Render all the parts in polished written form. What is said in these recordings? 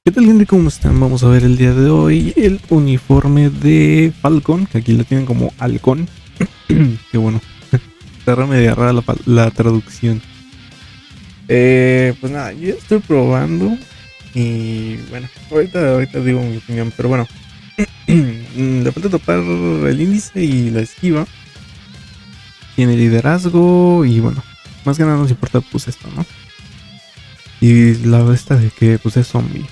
¿Qué tal, gente? ¿Cómo están? Vamos a ver el día de hoy el uniforme de Falcon, que aquí lo tienen como halcón. Que bueno, está media rara la traducción. Pues nada, yo estoy probando y bueno, ahorita digo mi opinión, pero bueno, le falta topar el índice y la esquiva. Tiene liderazgo y bueno, más que nada nos importa pues esto, ¿no? Y la esta de que pues es zombie.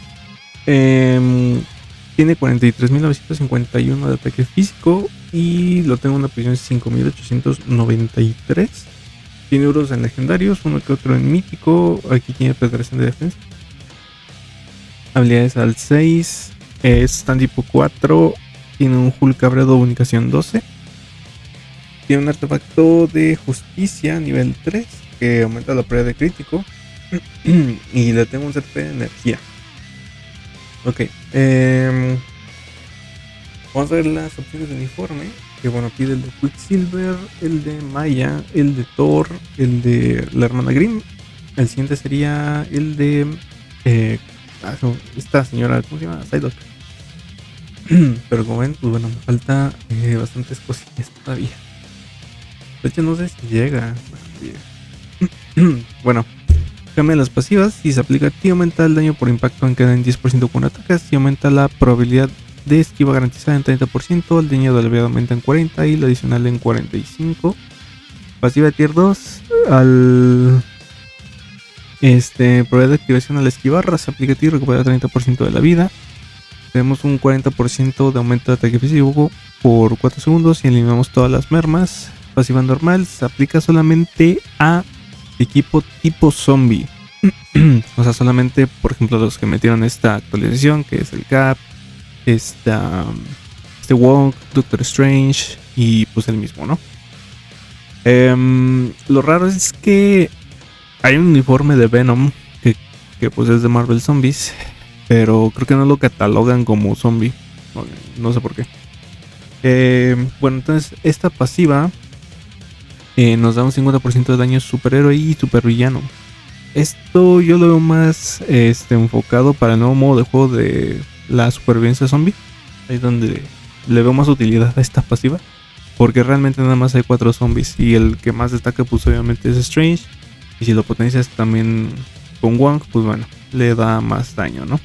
Tiene 43.951 de ataque físico y lo tengo en una posición de 5.893. Tiene euros en legendarios, uno que otro en mítico. Aquí tiene penetración de defensa. Habilidades al 6. Es stand tipo 4. Tiene un Hulk cabreado unicación 12. Tiene un artefacto de justicia nivel 3 que aumenta la prueba de crítico. Y le tengo un CP de energía. Ok, vamos a ver las opciones de uniforme. Que bueno, pide el de Quicksilver, el de Maya, el de Thor, el de la hermana Grimm. El siguiente sería el de esta señora, ¿cómo se llama? Psylocke. Pero como ven, pues bueno, me falta bastantes cosillas todavía. De hecho, no sé si llega. Bueno, cambia las pasivas. Si se aplica ti, aumenta el daño por impacto en queda en 10% con ataques. Y aumenta la probabilidad de esquiva garantizada en 30%. El daño de la aumenta en 40% y la adicional en 45%. Pasiva de tier 2. Al probabilidad de activación al esquivar, se aplica a ti, recupera 30% de la vida. Tenemos un 40% de aumento de ataque físico por 4 segundos y eliminamos todas las mermas. Pasiva normal se aplica solamente a equipo tipo zombie. O sea, solamente, por ejemplo, los que metieron esta actualización, que es el Cap, este Wong, Doctor Strange y pues el mismo, ¿no? Lo raro es que hay un uniforme de Venom que pues es de Marvel Zombies, pero creo que no lo catalogan como zombie. No sé por qué. Bueno, entonces esta pasiva nos da un 50% de daño superhéroe y supervillano. Esto yo lo veo más enfocado para el nuevo modo de juego de la supervivencia zombie. Ahí es donde le veo más utilidad a esta pasiva. Porque realmente nada más hay 4 zombies. Y el que más destaca pues obviamente es Strange. Y si lo potencias también con Wong, pues bueno, le da más daño, ¿no?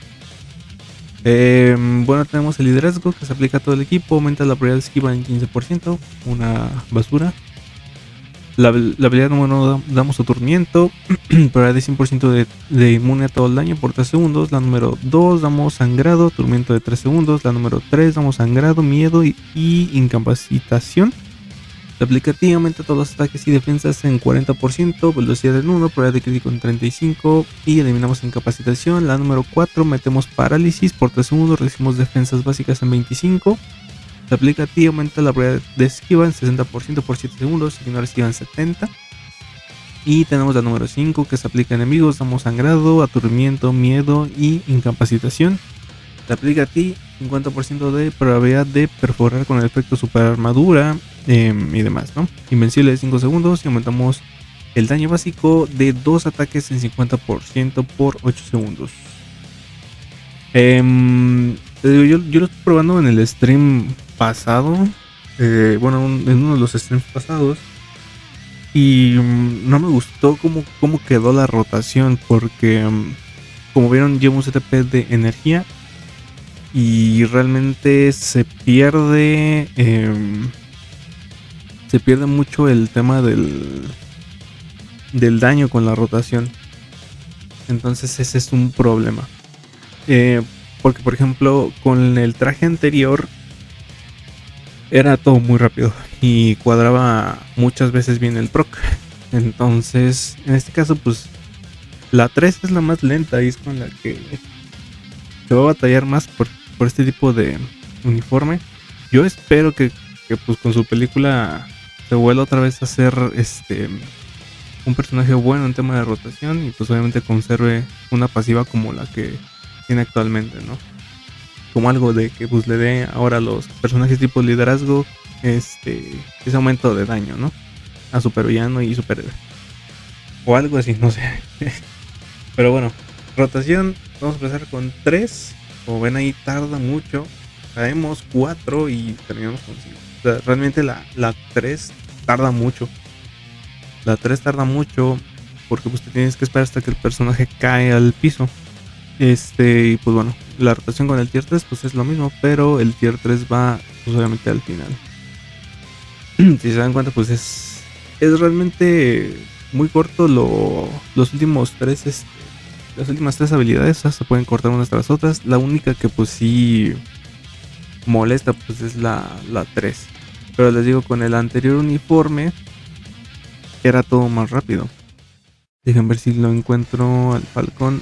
Bueno, tenemos el liderazgo que se aplica a todo el equipo. Aumenta la probabilidad de esquiva en 15%. Una basura. La habilidad número 1 damos aturdimiento. Probabilidad de 100% de inmune a todo el daño por 3 segundos. La número 2 damos sangrado, aturdimiento de 3 segundos. La número 3 damos sangrado, miedo y incapacitación. Se aplica a ti, aumenta todos los ataques y defensas en 40%. Velocidad en 1, probabilidad de crítico en 35%. Y eliminamos incapacitación. La número 4 metemos parálisis por 3 segundos. Recibimos defensas básicas en 25%. Se aplica a ti, aumenta la probabilidad de esquiva en 60% por 7 segundos, y no esquiva en 70%. Y tenemos la número 5 que se aplica a enemigos, damos sangrado, aturdimiento, miedo y incapacitación. Se aplica a ti 50% de probabilidad de perforar con el efecto super armadura y demás, ¿no? Invencible de 5 segundos y aumentamos el daño básico de 2 ataques en 50% por 8 segundos. Yo lo estoy probando en el stream pasado. Bueno, en uno de los streams pasados. Y no me gustó cómo quedó la rotación. Porque como vieron, llevo un CTP de energía. Y realmente se pierde. Se pierde mucho el tema del daño con la rotación. Entonces ese es un problema. Porque por ejemplo con el traje anterior era todo muy rápido y cuadraba muchas veces bien el proc. Entonces en este caso pues la 3 es la más lenta y es con la que se va a batallar más por este tipo de uniforme. Yo espero que pues con su película se vuelva otra vez a hacer un personaje bueno en tema de rotación y pues obviamente conserve una pasiva como la que tiene actualmente, ¿no? Como algo de que pues le dé ahora a los personajes tipo liderazgo ese aumento de daño, ¿no? A supervillano y superhéroe. O algo así, no sé. Pero bueno, Rotación, vamos a empezar con 3. Como ven ahí tarda mucho. Caemos 4 y terminamos con 5. O sea, realmente la 3 tarda mucho. La 3 tarda mucho porque pues te tienes que esperar hasta que el personaje cae al piso. Y pues bueno, la rotación con el tier 3 pues es lo mismo, pero el tier 3 va pues obviamente al final. Si se dan cuenta pues es realmente muy corto los últimos 3 las últimas 3 habilidades, o sea, se pueden cortar unas tras otras. La única que pues sí molesta pues es la 3. Pero les digo, con el anterior uniforme era todo más rápido. Dejen ver si lo encuentro al Falcón.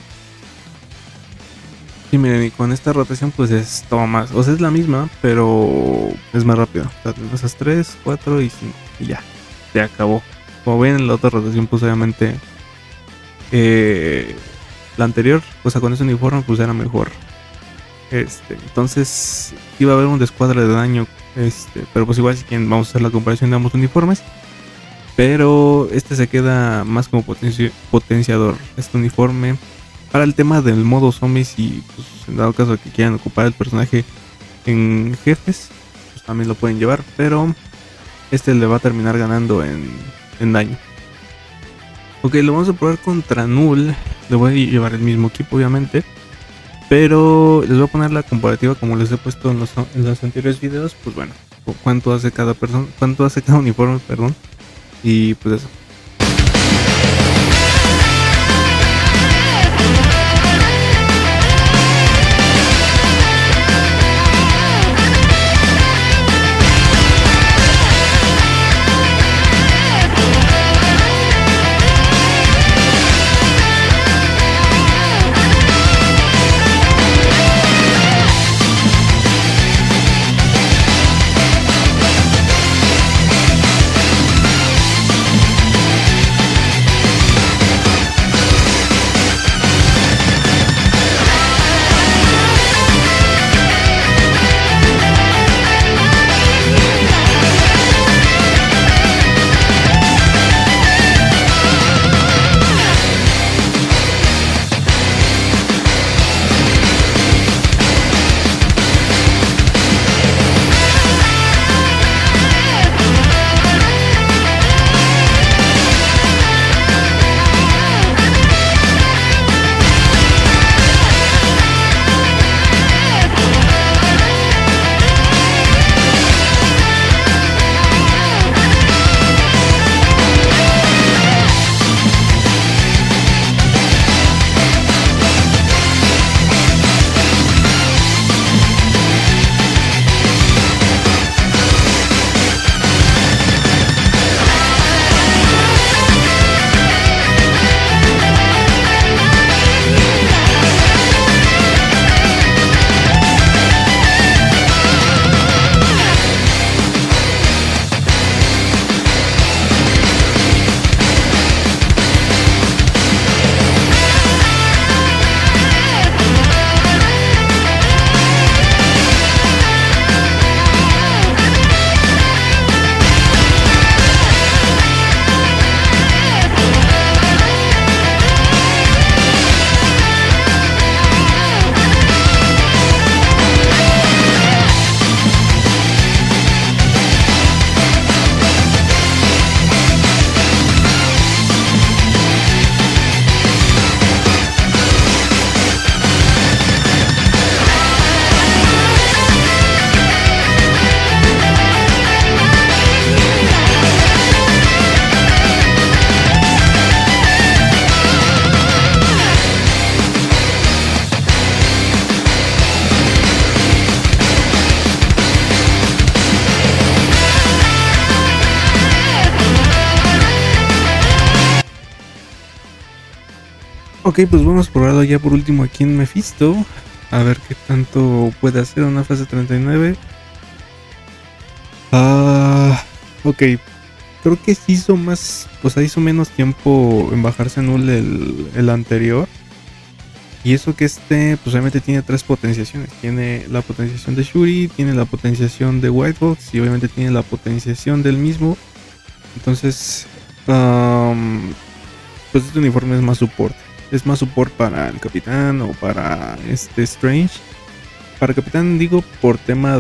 Sí, miren, y con esta rotación pues es todo más. O sea, es la misma, pero es más rápido. O sea, esas 3, 4 y 5. Y ya, se acabó. Como ven, en la otra rotación pues obviamente la anterior, o sea, con ese uniforme pues era mejor. Entonces iba a haber un descuadre de daño. Pero pues igual si quieren vamos a hacer la comparación de ambos uniformes. Pero se queda más como potenciador, este uniforme, para el tema del modo zombies. Y pues en dado caso que quieran ocupar el personaje en jefes, pues también lo pueden llevar. Pero le va a terminar ganando en daño. Ok, lo vamos a probar contra Null. Le voy a llevar el mismo equipo obviamente, pero les voy a poner la comparativa como les he puesto en los anteriores videos. Pues bueno, cuánto hace cada persona, cuánto hace cada uniforme, perdón. Y pues eso. Ok, pues vamos a probarlo ya por último aquí en Mephisto. A ver qué tanto puede hacer una fase 39. Ok. Creo que sí hizo más, o sea, hizo menos tiempo en bajarse Null el anterior. Y eso que pues obviamente tiene 3 potenciaciones. Tiene la potenciación de Shuri, tiene la potenciación de White Box y obviamente tiene la potenciación del mismo. Entonces, pues este uniforme es más soporte. es más support para el Capitán o para Strange. Para Capitán digo por tema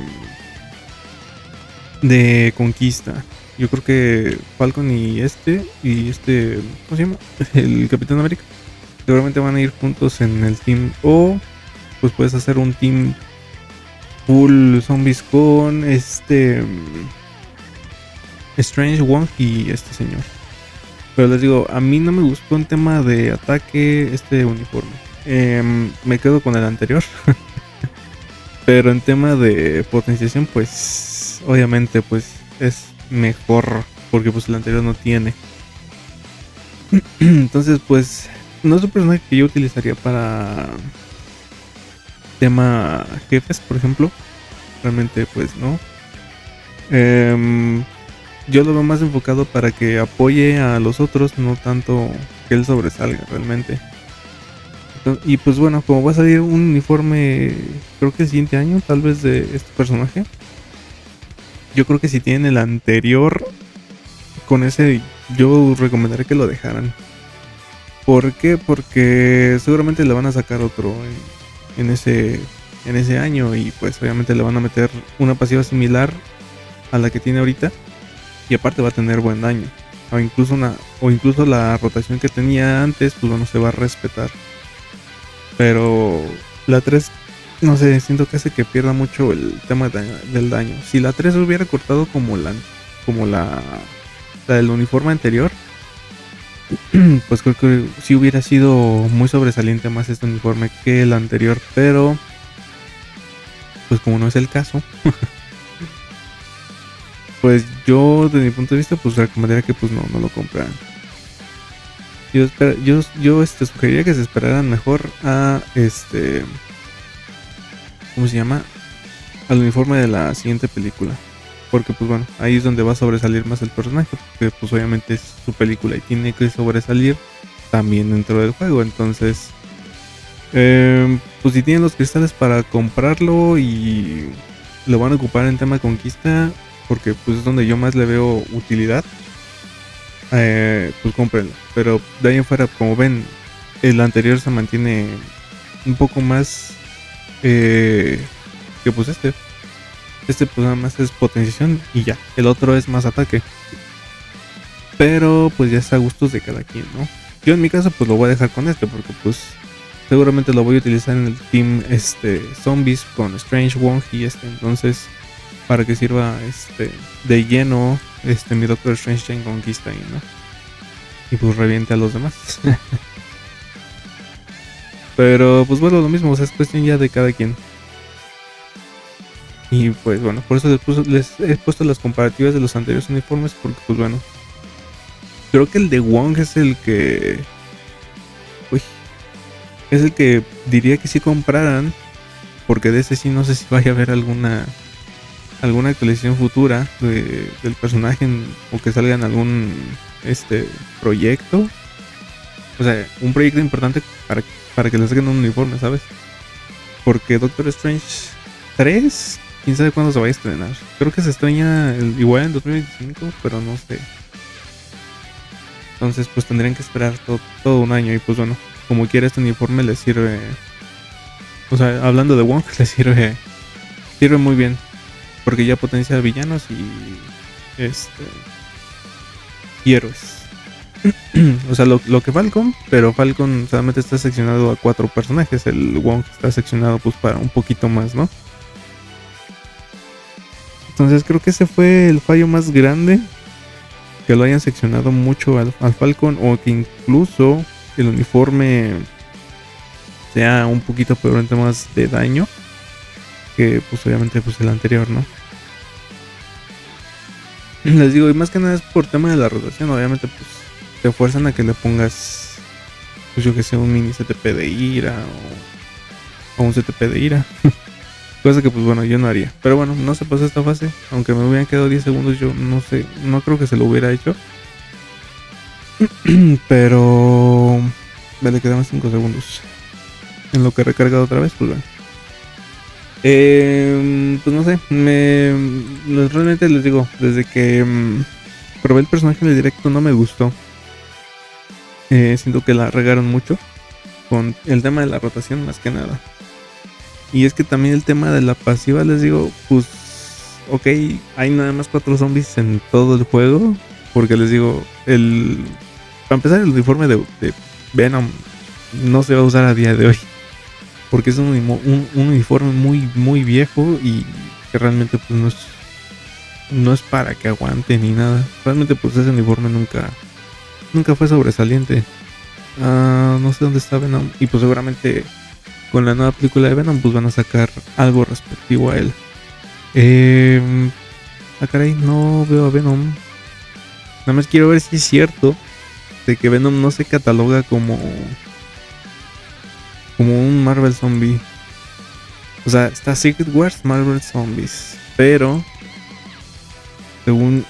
de conquista. Yo creo que Falcon y ¿cómo se llama? El Capitán América. Seguramente van a ir juntos en el team. O pues puedes hacer un team full zombies con Strange, Wong y este señor. Pero les digo, a mí no me gustó en tema de ataque este uniforme. Me quedo con el anterior. Pero en tema de potenciación, pues obviamente pues es mejor, porque pues el anterior no tiene. Entonces pues no es un personaje que yo utilizaría para tema jefes, por ejemplo. Realmente pues no. Yo lo veo más enfocado para que apoye a los otros, no tanto que él sobresalga realmente. Y pues bueno, como va a salir un uniforme, creo que el siguiente año, tal vez, de este personaje, yo creo que si tienen el anterior, con ese yo recomendaría que lo dejaran. ¿Por qué? Porque seguramente le van a sacar otro en ese año, y pues obviamente le van a meter una pasiva similar a la que tiene ahorita, y aparte va a tener buen daño, o incluso la rotación que tenía antes, pues bueno, se va a respetar. Pero la 3, no sé, siento que hace que pierda mucho el tema del daño. Si la 3 hubiera cortado como la del uniforme anterior, pues creo que sí hubiera sido muy sobresaliente más este uniforme que el anterior. Pero pues como no es el caso, pues yo desde mi punto de vista pues recomendaría que pues no lo compraran. Yo sugeriría que se esperaran mejor a ¿cómo se llama? Al uniforme de la siguiente película. Porque pues bueno, ahí es donde va a sobresalir más el personaje, porque pues obviamente es su película y tiene que sobresalir también dentro del juego. Entonces pues si tienen los cristales para comprarlo y lo van a ocupar en tema de conquista, porque pues es donde yo más le veo utilidad, pues cómprenlo. Pero de ahí en fuera, como ven, el anterior se mantiene un poco más que pues este pues nada más es potenciación y ya. El otro es más ataque, pero pues ya está a gustos de cada quien, ¿no? Yo en mi caso pues lo voy a dejar con porque pues seguramente lo voy a utilizar en el team zombies con Strange, Wong y entonces para que sirva de lleno mi Doctor Strange en conquista ahí, ¿no? Y pues reviente a los demás. Pero pues bueno, lo mismo, o sea, es cuestión ya de cada quien. Y pues bueno, por eso les he puesto las comparativas de los anteriores uniformes, porque pues bueno, creo que el de Wong es el que es el que diría que sí compraran, porque de ese sí no sé si vaya a haber alguna actualización futura del personaje o que salga en algún proyecto. O sea, un proyecto importante para que le saquen un uniforme, ¿sabes? Porque Doctor Strange 3, quién sabe cuándo se va a estrenar. Creo que se estrena igual en 2025, pero no sé. Entonces pues tendrían que esperar todo un año. Y pues bueno, como quiera este uniforme les sirve. O sea, hablando de Wong, les sirve muy bien, porque ya potencia villanos y héroes. O sea, lo que Falcon, pero Falcon solamente está seccionado a 4 personajes. El Wong está seccionado pues para un poquito más, ¿no? Entonces creo que ese fue el fallo más grande, que lo hayan seccionado mucho al Falcon, o que incluso el uniforme sea un poquito peor en temas de daño que pues obviamente pues el anterior, ¿no? Les digo, y más que nada es por tema de la rotación. Obviamente pues te fuerzan a que le pongas, pues yo que sé, un mini CTP de ira o un CTP de ira. Cosa que pues bueno, yo no haría. Pero bueno, no se pasó esta fase. Aunque me hubieran quedado 10 segundos, yo no sé, no creo que se lo hubiera hecho. Pero me le quedaban 5 segundos en lo que he recargado otra vez, pues bueno. Pues no sé, realmente les digo, desde que probé el personaje en el directo no me gustó. Siento que la regaron mucho con el tema de la rotación más que nada. Y es que también el tema de la pasiva, les digo, pues, ok, hay nada más 4 zombies en todo el juego. Porque les digo, para empezar, el uniforme de Venom no se va a usar a día de hoy. Porque es un uniforme muy, muy viejo y que realmente pues no es para que aguante ni nada. Realmente pues ese uniforme nunca fue sobresaliente. No sé dónde está Venom. Y pues seguramente con la nueva película de Venom pues van a sacar algo respectivo a él. Caray, no veo a Venom. Nada más quiero ver si es cierto de que Venom no se cataloga como un Marvel Zombie. O sea, está Secret Wars, Marvel Zombies. Pero según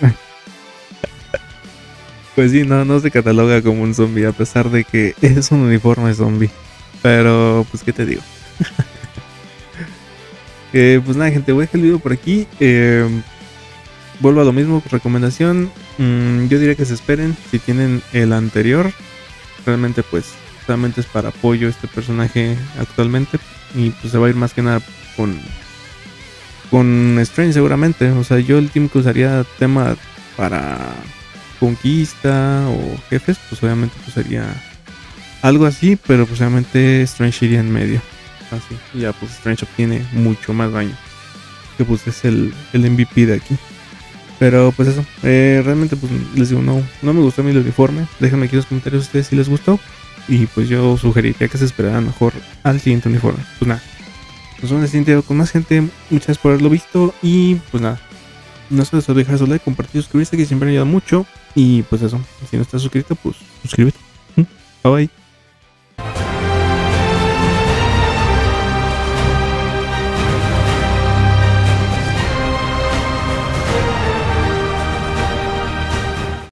pues sí, no se cataloga como un zombie, a pesar de que es un uniforme zombie. Pero pues qué te digo. Pues nada, gente, voy a dejar el video por aquí. Vuelvo a lo mismo, recomendación. Yo diría que se esperen. Si tienen el anterior, realmente pues solamente es para apoyo este personaje actualmente. Y pues se va a ir más que nada con Strange seguramente. O sea, yo el team que usaría tema para conquista o jefes, pues obviamente pues sería algo así, pero pues obviamente Strange iría en medio. Así, y ya pues Strange obtiene mucho más daño, que pues es el MVP de aquí. Pero pues eso, realmente pues les digo, no me gustó a mí el uniforme. Déjenme aquí en los comentarios ustedes si les gustó. Y pues yo sugeriría que se esperaran mejor al siguiente uniforme. Pues nada, nos vemos en el siguiente video con más gente. Muchas gracias por haberlo visto. Y pues nada, no se les olvide dejar su like, compartir, suscribirse, que siempre me ayuda mucho. Y pues eso, si no estás suscrito, pues suscríbete. Bye bye.